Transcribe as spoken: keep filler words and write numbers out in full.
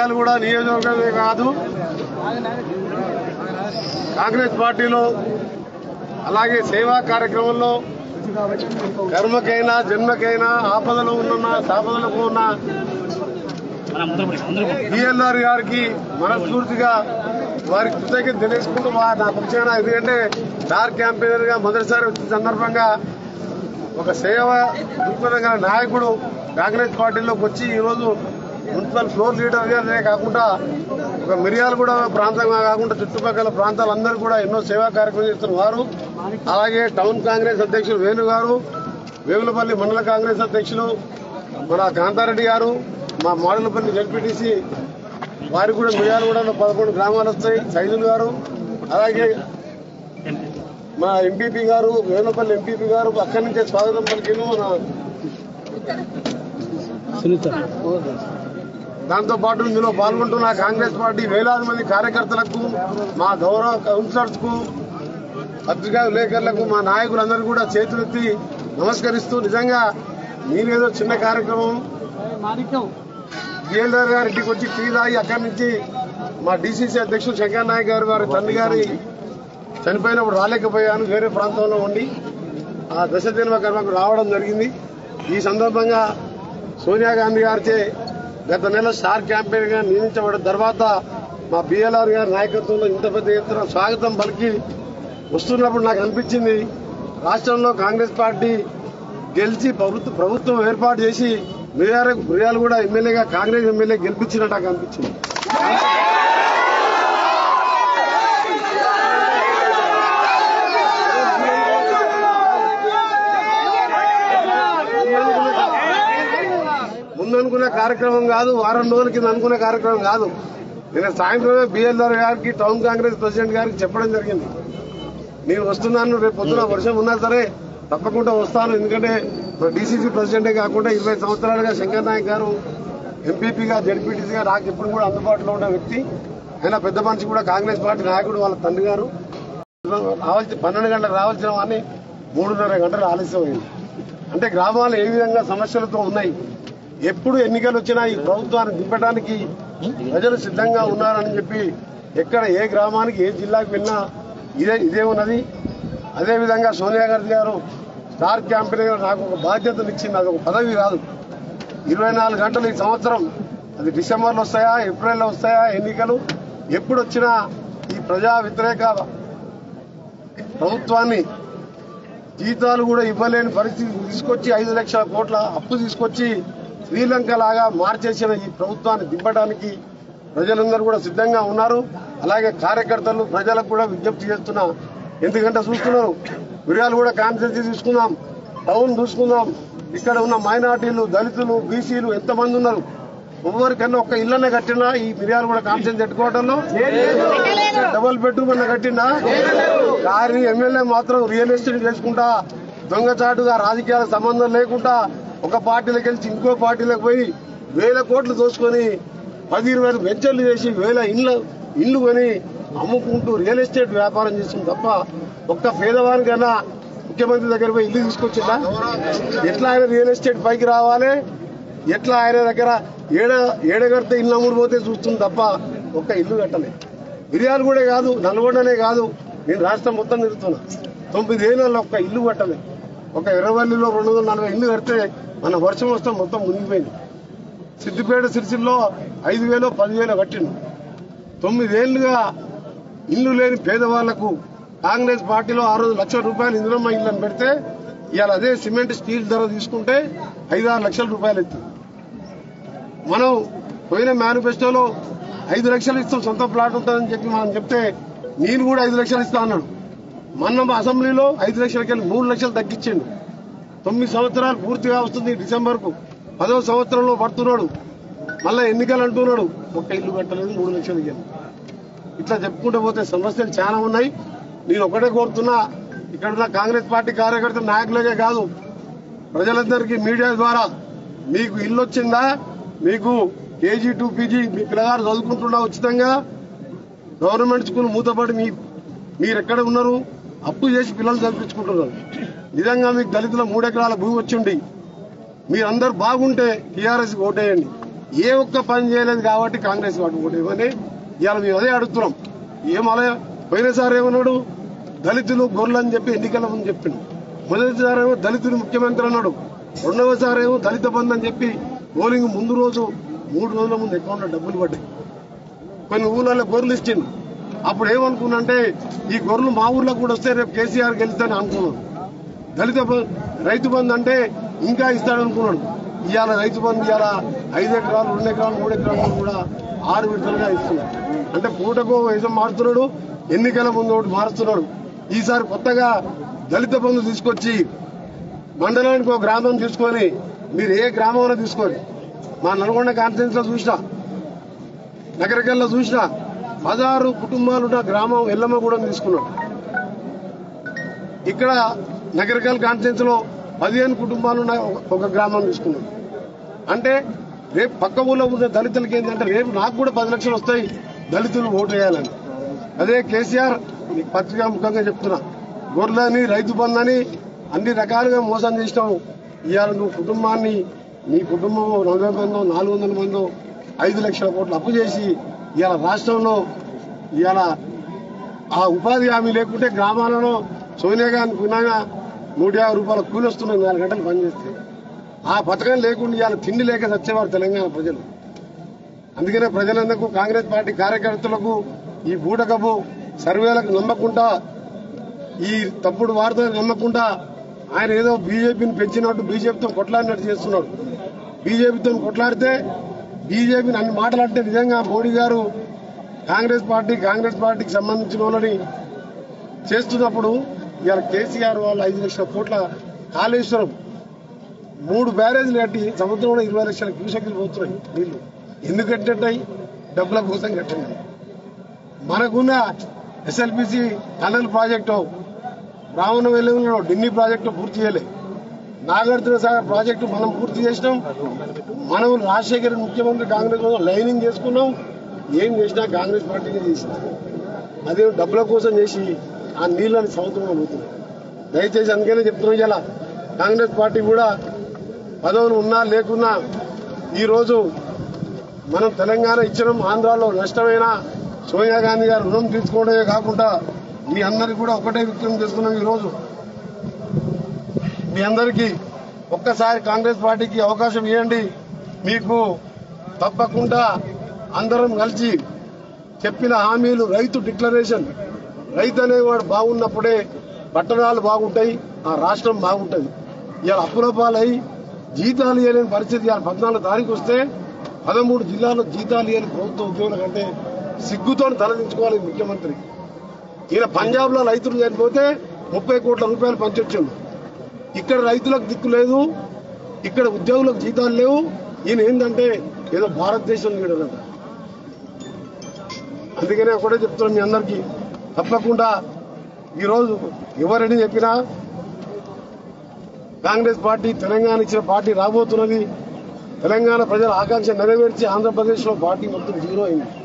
మిర్యాలగూడ నియోజకవర్గమే కాదు కాంగ్రెస్ పార్టీలో అలాగే సేవా కార్యక్రమంలో కర్మకైనా జన్మకైనా ఆపదలో ఉన్న సాపదలకు ఉన్న బిఎల్ఆర్ గారికి మనస్ఫూర్తిగా వారి కృతజ్ఞత తెలుసుకుంటూ నాకు వచ్చాను. ఎందుకంటే స్టార్ క్యాంపెయినర్ గా మొదటిసారి వచ్చిన సందర్భంగా ఒక సేవ దృక్పథంగా నాయకుడు కాంగ్రెస్ పార్టీలోకి వచ్చి ఈరోజు మున్సిపల్ ఫ్లోర్ లీడర్ గానే కాకుండా ఒక మిర్యాలగూడ ప్రాంతంగా కాకుండా చుట్టుపక్కల ప్రాంతాలందరూ కూడా ఎన్నో సేవా కార్యక్రమాలు చేస్తున్న వారు, అలాగే టౌన్ కాంగ్రెస్ అధ్యక్షులు వేణు గారు, వేములపల్లి మండల కాంగ్రెస్ అధ్యక్షులు మన కాంతారెడ్డి గారు, మా మాడులపల్లి జడ్పీటీసీ వారికి కూడా మిర్యాలగూడలో పదకొండు గ్రామాలు వస్తాయి, సైదులు గారు, అలాగే మా ఎంపీపీ గారు వేములపల్లి ఎంపీపీ గారు అక్కడి నుంచే స్వాగతం పలికిను. మన దాంతో పాటు ఇందులో పాల్గొంటున్న కాంగ్రెస్ పార్టీ వేలాది మంది కార్యకర్తలకు, మా గౌరవ కౌన్సిలర్స్ కు, పత్రికా విలేకరులకు, మా నాయకులందరూ కూడా చేతులెత్తి నమస్కరిస్తూ, నిజంగా మీరేదో చిన్న కార్యక్రమం బిఎల్ఆర్ గారి ఇంటికి వచ్చి టీ తాగి అక్కడి నుంచి మా డీసీసీ అధ్యక్షులు శంకర్ నాయక్ గారు వారి తండ్రి గారి చనిపోయినప్పుడు రాలేకపోయాను, వేరే ప్రాంతంలో ఉండి ఆ దశ దిన కర్మకు రావడం జరిగింది. ఈ సందర్భంగా సోనియా గాంధీ గారిచే గత నెల స్టార్ క్యాంపెయిన్ గా నియమించబడిన తర్వాత మా బిఎల్ఆర్ గారి నాయకత్వంలో ఇంత పెద్ద ఎత్తున స్వాగతం పలికి వస్తున్నప్పుడు నాకు అనిపించింది, రాష్ట్రంలో కాంగ్రెస్ పార్టీ గెలిచి ప్రభుత్వ ప్రభుత్వం ఏర్పాటు చేసి మిర్యాలగూడ ఎమ్మెల్యేగా కాంగ్రెస్ ఎమ్మెల్యే గెలిపించినట్టు నాకు అనిపించింది. ముందనుకునే కార్యక్రమం కాదు, వారం రోజుల కింద అనుకునే కార్యక్రమం కాదు. నేను సాయంత్రమే బిఎల్ఆర్ గారికి టౌన్ కాంగ్రెస్ ప్రెసిడెంట్ గారికి చెప్పడం జరిగింది, నేను వస్తున్నాను, రేపు పొద్దున వర్షం ఉన్నా సరే తప్పకుండా వస్తాను. ఎందుకంటే డీసీసీ ప్రెసిడెంటే కాకుండా ఇరవై సంవత్సరాలుగా శంకర్ నాయక్ గారు ఎంపీపీగా జడ్పీటీసీగా నాకు ఎప్పుడు కూడా అందుబాటులో ఉన్న వ్యక్తి. ఆయన పెద్ద మనిషి కూడా కాంగ్రెస్ పార్టీ నాయకుడు, వాళ్ళ తండ్రి గారు. రావాల్సి పన్నెండు గంటలకు రావాల్సిన వాడిని మూడున్నర గంటలు ఆలస్యమైంది. అంటే గ్రామాలు ఏ విధంగా సమస్యలతో ఉన్నాయి, ఎప్పుడు ఎన్నికలు వచ్చినా ఈ ప్రభుత్వాన్ని దింపడానికి ప్రజలు సిద్ధంగా ఉన్నారని చెప్పి ఎక్కడ ఏ గ్రామానికి ఏ జిల్లాకు వెళ్ళినా ఇదే ఇదే ఉన్నది. అదేవిధంగా సోనియా గాంధీ గారు స్టార్ క్యాంపెయిన్ నాకు ఒక బాధ్యతను ఇచ్చింది, అది ఒక పదవి కాదు. ఇరవై నాలుగు గంటలు ఈ సంవత్సరం, అది డిసెంబర్లో వస్తాయా ఏప్రిల్లో వస్తాయా ఎన్నికలు, ఎప్పుడు వచ్చినా ఈ ప్రజా వ్యతిరేక ప్రభుత్వాన్ని జీతాలు కూడా ఇవ్వలేని పరిస్థితి తీసుకొచ్చి ఐదు లక్షల కోట్ల అప్పు తీసుకొచ్చి శ్రీలంక లాగా మార్చేసిన ఈ ప్రభుత్వాన్ని దింపడానికి ప్రజలందరూ కూడా సిద్ధంగా ఉన్నారు. అలాగే కార్యకర్తలు ప్రజలకు కూడా విజ్ఞప్తి చేస్తున్నా, ఎందుకంటే చూస్తున్నారు మిర్యాలగూడ కాన్స్టిట్యూన్సీ తీసుకుందాం, టౌన్ చూసుకుందాం, ఇక్కడ ఉన్న మైనార్టీలు, దళితులు, బీసీలు ఎంతమంది ఉన్నారు, ఎవరికన్నా ఒక్క ఇళ్లనే కట్టినా ఈ మిర్యాలగూడ కాన్స్టిట్యూన్సీ పెట్టుకోవడంలో డబుల్ బెడ్రూమ్ అన్న కట్టినా, కానీ ఎమ్మెల్యే మాత్రం రియల్ ఎస్టేట్ చేసుకుంటా దొంగచాటుగా రాజకీయాలకు సంబంధం లేకుండా ఒక పార్టీలకు గెలిచి ఇంకో పార్టీలకు పోయి వేల కోట్లు దోసుకొని పది ఇరవై వెంచర్లు చేసి వేల ఇళ్ళు ఇల్లు కొని అమ్ముకుంటూ రియల్ ఎస్టేట్ వ్యాపారం చేస్తుంది తప్ప ఒక్క పేదవానికైనా ముఖ్యమంత్రి దగ్గర పోయి ఇల్లు తీసుకొచ్చిందా? ఎట్లా ఆయన రియల్ ఎస్టేట్ పైకి రావాలి, ఎట్లా ఆయన దగ్గర ఏడ ఏడగడితే ఇల్లు అమ్ముడు పోతే చూస్తుంది తప్ప ఒక్క ఇల్లు కట్టలే. మిర్యాలగూడే కాదు, నల్గొండనే కాదు, నేను రాష్ట్రం మొత్తం తిరుగుతున్నా, తొమ్మిదేళ్లలో ఒక్క ఇల్లు కట్టలే. ఒక ఎర్రవల్లిలో రెండు వందల నలభై ఇల్లు కడితే మన వర్షం వస్తే మొత్తం మునిగిపోయింది. సిద్దిపేట సిరిసిల్లో ఐదు వేలు పదివేలు కట్టిండు. తొమ్మిదేళ్లుగా ఇల్లు లేని పేదవాళ్లకు కాంగ్రెస్ పార్టీలో ఆ రోజు లక్షల రూపాయలు ఇందిరమ్మ ఇల్లు పెడితే ఇవాళ అదే సిమెంట్ స్టీల్ ధర తీసుకుంటే ఐదారు లక్షల రూపాయలు ఎత్తుంది. మనం పోయిన మేనిఫెస్టోలో ఐదు లక్షలు ఇస్తాం సొంత ప్లాట్ ఉంటుందని చెప్పి మనం చెప్తే నేను కూడా ఐదు లక్షలు ఇస్తా అన్నాడు. మొన్న అసెంబ్లీలో ఐదు లక్షలకి వెళ్ళి మూడు లక్షలు తగ్గించిండు. తొమ్మిది సంవత్సరాలు పూర్తిగా వస్తుంది డిసెంబర్ కు, పదో సంవత్సరంలో పడుతున్నాడు, మళ్ళా ఎన్నికలు అంటున్నాడు, ఒక్క ఇల్లు కట్టలేదు, మూడు లక్షలు ఇవ్వాలి. ఇట్లా చెప్పుకుంటూ పోతే సమస్యలు చాలా ఉన్నాయి. నేను ఒకటే కోరుతున్నా, ఇక్కడ కాంగ్రెస్ పార్టీ కార్యకర్తల నాయకులకే కాదు ప్రజలందరికీ మీడియా ద్వారా, మీకు ఇల్లు వచ్చిందా, మీకు కేజీ టూ పీజీ మీ పిల్లగారు చదువుకుంటున్నా ఉచితంగా, గవర్నమెంట్ స్కూల్ మూతపడి మీ మీరెక్కడ ఉన్నారు, అప్పు చేసి పిల్లలు చదివించుకుంటున్నారు. నిజంగా మీకు దళితుల మూడెకరాల భూమి వచ్చిండి, మీరందరూ బాగుంటే టీఆర్ఎస్ ఓటేయండి. ఏ ఒక్క పని చేయలేదు కాబట్టి కాంగ్రెస్ వాటి ఇవ్వని ఇవాళ మేము అదే అడుగుతున్నాం. ఏమలా పోయినసారి ఏమన్నాడు, దళితులు గొర్రెలు అని చెప్పి ఎన్నికల ముందు చెప్పిండు. మొదటిసారేమో దళితులు ముఖ్యమంత్రి అన్నాడు. రెండవసారేమో దళిత బంధు అని చెప్పి పోలింగ్ ముందు రోజు మూడు రోజుల ముందు అకౌంట్లో డబ్బులు పడ్డాయి. కొన్ని ఊళ్ళలో గొర్రెలు ఇచ్చిండు. అప్పుడు ఏమనుకున్నంటే ఈ గొర్రెలు మా ఊర్లో కూడా వస్తే రేపు కేసీఆర్ గెలుస్తానని అనుకున్నాడు. దళిత రైతు బంధు అంటే ఇంకా ఇస్తాడనుకున్నాడు. ఇవాళ రైతు బంధు ఇవాళ ఐదు ఎకరాలు రెండు ఎకరాలు మూడు ఎకరాలు కూడా ఆరు విడతలుగా ఇస్తున్నాడు. అంటే పూటకో వేషం మారుతున్నాడు, ఎన్నికల ముందు ఒకటి మారుస్తున్నాడు. ఈసారి కొత్తగా దళిత బంధు తీసుకొచ్చి మండలానికి ఒక గ్రామం తీసుకొని, మీరు ఏ గ్రామంలో తీసుకొని, మా నల్గొండ కాన్ఫరెన్స్ లో చూసినా, నగరకల్లో చూసినా పదహారు కుటుంబాలున్న గ్రామం ఎల్లమ్మ కూడా తీసుకున్నాడు. ఇక్కడ నగరకల్ కాన్ఫరెన్స్ లో పదిహేను కుటుంబాలున్న ఒక గ్రామం తీసుకున్నాడు. అంటే రేపు పక్క ఊళ్ళో ఉన్న దళితులకి ఏంటంటే రేపు నాకు కూడా పది లక్షలు వస్తాయి దళితులు ఓటు వేయాలని. అదే కేసీఆర్ పత్రికా ముఖంగా చెప్తున్నా, గొర్రెలని రైతు బంధని అన్ని రకాలుగా మోసం చేసినావు. ఇవాళ నువ్వు కుటుంబాన్ని, నీ కుటుంబం నలభై మందో నాలుగు వందల మందో ఐదు లక్షల కోట్లు అప్పు చేసి ఇవాళ రాష్ట్రంలో ఇవాళ ఆ ఉపాధి హామీ లేకుంటే గ్రామాలలో సోనియా గాంధీ పునాగా నూట యాభై రూపాయల కూలి వస్తున్నాయి నాలుగు గంటలు పనిచేస్తే. ఆ పథకం లేకుండా ఇవాళ తిండి లేక వచ్చేవారు తెలంగాణ ప్రజలు. అందుకనే ప్రజలందరికీ కాంగ్రెస్ పార్టీ కార్యకర్తలకు ఈ బూటకపు సర్వేలకు నమ్మకుండా, ఈ తప్పుడు వార్తలకు నమ్మకుండా ఆయన ఏదో బీజేపీని పెంచినట్టు బీజేపీతో కొట్లాడినట్టు చేస్తున్నాడు. బీజేపీతో కొట్లాడితే బీజేపీని అన్ని మాటలంటే నిజంగా మోడీ గారు కాంగ్రెస్ పార్టీ కాంగ్రెస్ పార్టీకి సంబంధించిన వాళ్ళని చేస్తున్నప్పుడు ఇవాళ కేసీఆర్ వాళ్ళు ఐదు లక్షల కోట్ల కాళేశ్వరం మూడు బ్యారేజ్లు కట్టి సముద్రంలో ఇరవై లక్షల క్యూసెక్లు పోతున్నాయి నీళ్లు. ఎందుకు కట్టినట్టాయి? డబ్బుల కోసం కట్టినాయి. మనకున్న ఎస్ఎల్పిసి టనల్ ప్రాజెక్టు రావణ వెలుగులో ఢిల్లీ ప్రాజెక్టు పూర్తి చేయలే. నాగార్జున సాగర్ ప్రాజెక్టు మనం పూర్తి చేసినాం. మనం రాజశేఖర్ ముఖ్యమంత్రి కాంగ్రెస్ లైనింగ్ చేసుకున్నాం. ఏం చేసినా కాంగ్రెస్ పార్టీనే చేసింది. అదే డబ్బుల కోసం చేసి ఆ నీళ్ళని సముద్రంలో పోతున్నాయి. దయచేసి అందుకనే చెప్తున్నాం, ఇలా కాంగ్రెస్ పార్టీ కూడా పదవులు ఉన్నా లేకున్నా ఈరోజు మనం తెలంగాణ ఇచ్చినాం. ఆంధ్రాలో నష్టమైన సోనియా గాంధీ గారు రుణం తీసుకోవడమే కాకుండా మీ అందరికీ కూడా ఒకటే వ్యక్తం చేస్తున్నాం. ఈరోజు మీ అందరికీ ఒక్కసారి కాంగ్రెస్ పార్టీకి అవకాశం ఇవ్వండి. మీకు తప్పకుండా అందరం కలిసి చెప్పిన హామీలు, రైతు డిక్లరేషన్, రైతు అనేవాడు బాగున్నప్పుడే పట్టణాలు బాగుంటాయి, ఆ రాష్ట్రం బాగుంటుంది. ఇవాళ అప్పుల పాలై జీతాలు ఇవ్వలేని పరిస్థితి. ఇవాళ పద్నాలుగు తారీఖు వస్తే పదమూడు జిల్లాల్లో జీతాలు ఇవ్వని ప్రభుత్వ ఉద్యోగుల కంటే సిగ్గుతో తలదించుకోవాలి ముఖ్యమంత్రి. ఈయన పంజాబ్ లో రైతులు చనిపోతే ముప్పై కోట్ల రూపాయలు పంచొచ్చిండు. ఇక్కడ రైతులకు దిక్కు లేదు, ఇక్కడ ఉద్యోగులకు జీతాలు లేవు. ఈయన ఏంటంటే ఏదో భారతదేశం లీడర్ అంట. అందుకనే ఒకటే చెప్తున్నాం మీ అందరికీ, తప్పకుండా ఈరోజు ఎవరని చెప్పినా కాంగ్రెస్ పార్టీ తెలంగాణ ఇచ్చిన పార్టీ రాబోతున్నది. తెలంగాణ ప్రజల ఆకాంక్ష నెరవేర్చి ఆంధ్రప్రదేశ్ లో పార్టీ మొత్తం జీరో అయింది.